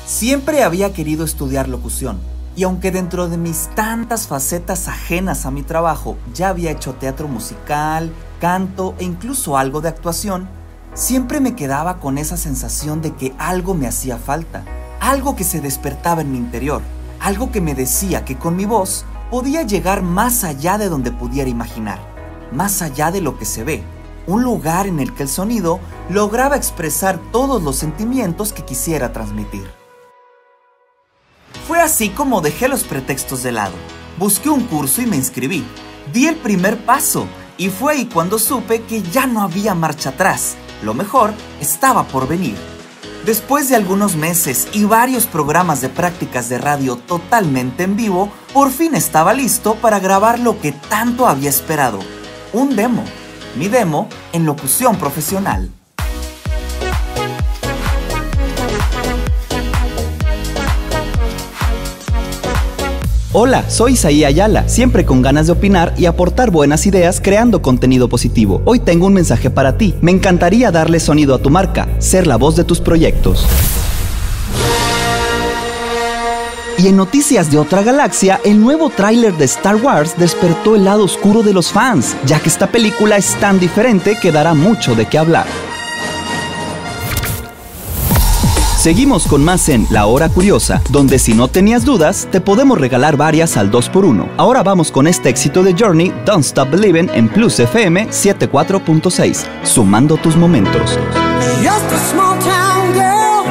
Siempre había querido estudiar locución, y aunque dentro de mis tantas facetas ajenas a mi trabajo ya había hecho teatro musical, canto e incluso algo de actuación, siempre me quedaba con esa sensación de que algo me hacía falta, algo que se despertaba en mi interior, algo que me decía que con mi voz podía llegar más allá de donde pudiera imaginar, más allá de lo que se ve, un lugar en el que el sonido lograba expresar todos los sentimientos que quisiera transmitir. Fue así como dejé los pretextos de lado, busqué un curso y me inscribí, di el primer paso y fue ahí cuando supe que ya no había marcha atrás, lo mejor estaba por venir. Después de algunos meses y varios programas de prácticas de radio totalmente en vivo, por fin estaba listo para grabar lo que tanto había esperado, un demo, mi demo en locución profesional. Hola, soy Isaí Ayala, siempre con ganas de opinar y aportar buenas ideas creando contenido positivo. Hoy tengo un mensaje para ti. Me encantaría darle sonido a tu marca, ser la voz de tus proyectos. Y en noticias de otra galaxia, el nuevo tráiler de Star Wars despertó el lado oscuro de los fans, ya que esta película es tan diferente que dará mucho de qué hablar. Seguimos con más en La Hora Curiosa, donde si no tenías dudas, te podemos regalar varias al 2x1. Ahora vamos con este éxito de Journey, Don't Stop Believing, en Plus FM 74.6, sumando tus momentos. Just a small town girl,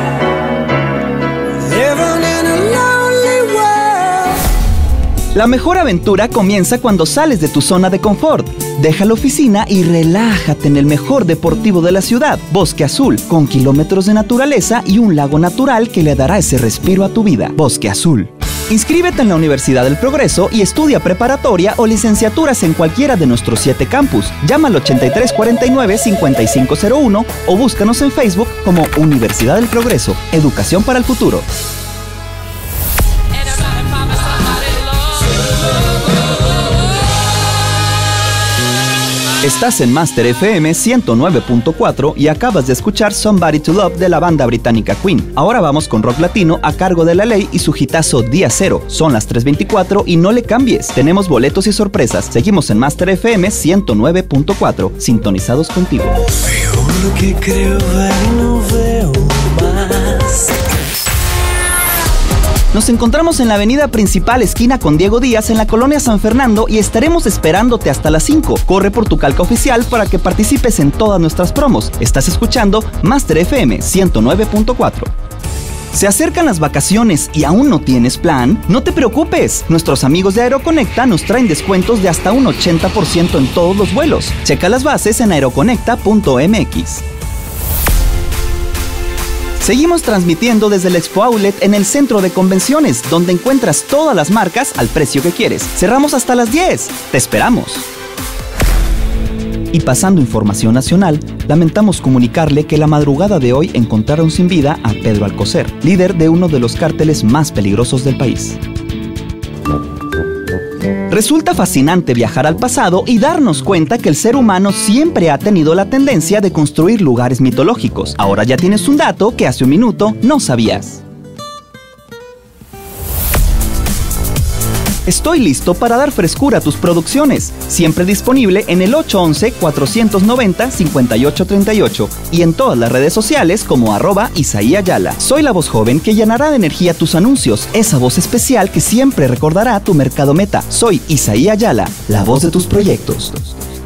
living in a lonely world. La mejor aventura comienza cuando sales de tu zona de confort. Deja la oficina y relájate en el mejor deportivo de la ciudad, Bosque Azul, con kilómetros de naturaleza y un lago natural que le dará ese respiro a tu vida. Bosque Azul. Inscríbete en la Universidad del Progreso y estudia preparatoria o licenciaturas en cualquiera de nuestros 7 campus. Llama al 8349-5501 o búscanos en Facebook como Universidad del Progreso, Educación para el Futuro. Estás en Master FM 109.4 y acabas de escuchar Somebody to Love de la banda británica Queen. Ahora vamos con rock latino a cargo de La Ley y su hitazo Día Cero. Son las 3:24 y no le cambies. Tenemos boletos y sorpresas. Seguimos en Master FM 109.4, sintonizados contigo. Veo lo que creo ver y no veo más. Nos encontramos en la avenida principal esquina con Diego Díaz en la colonia San Fernando y estaremos esperándote hasta las 5. Corre por tu calca oficial para que participes en todas nuestras promos. Estás escuchando Master FM 109.4. ¿Se acercan las vacaciones y aún no tienes plan? No te preocupes, nuestros amigos de Aeroconecta nos traen descuentos de hasta un 80% en todos los vuelos. Checa las bases en aeroconecta.mx. Seguimos transmitiendo desde el Expo Outlet en el centro de convenciones, donde encuentras todas las marcas al precio que quieres. Cerramos hasta las 10. ¡Te esperamos! Y pasando información nacional, lamentamos comunicarle que la madrugada de hoy encontraron sin vida a Pedro Alcocer, líder de uno de los cárteles más peligrosos del país. Resulta fascinante viajar al pasado y darnos cuenta que el ser humano siempre ha tenido la tendencia de construir lugares mitológicos. Ahora ya tienes un dato que hace un minuto no sabías. Estoy listo para dar frescura a tus producciones, siempre disponible en el 811-490-5838 y en todas las redes sociales como @Isaí Ayala. Soy la voz joven que llenará de energía tus anuncios, esa voz especial que siempre recordará tu mercado meta. Soy Isaí Ayala, la voz de tus proyectos.